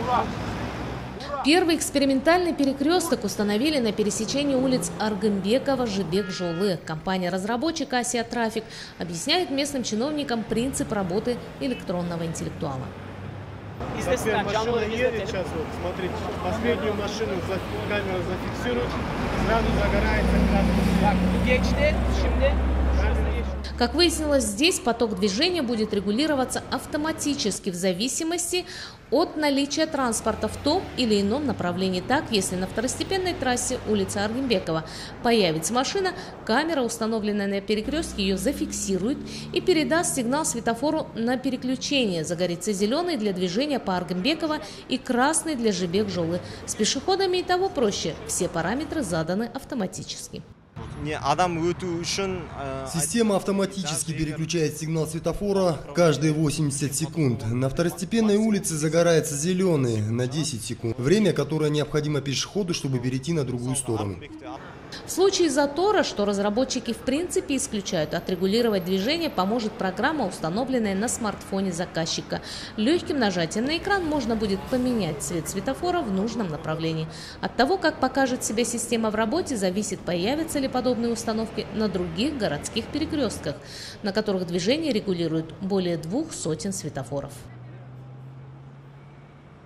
Первый экспериментальный перекресток установили на пересечении улиц Аргымбекова, Жибек-Жолы. Компания-разработчик «Асия Трафик» объясняет местным чиновникам принцип работы электронного интеллектуала. Например, машина едет сейчас, вот, смотрите, последнюю машину камера зафиксирует, сразу загорается красный. Как выяснилось, здесь поток движения будет регулироваться автоматически в зависимости от наличия транспорта в том или ином направлении. Так, если на второстепенной трассе улица Аргымбекова появится машина, камера, установленная на перекрестке, ее зафиксирует и передаст сигнал светофору на переключение. Загорится зеленый для движения по Аргымбекова и красный для Жибек-Жолы. С пешеходами и того проще. Все параметры заданы автоматически. Система автоматически переключает сигнал светофора каждые 80 секунд. На второстепенной улице загорается зеленый на 10 секунд. Время, которое необходимо пешеходу, чтобы перейти на другую сторону. В случае затора, что разработчики в принципе исключают, отрегулировать движение поможет программа, установленная на смартфоне заказчика. Легким нажатием на экран можно будет поменять цвет светофора в нужном направлении. От того, как покажет себя система в работе, зависит, появятся ли подобные установки на других городских перекрестках, на которых движение регулирует более 200 светофоров.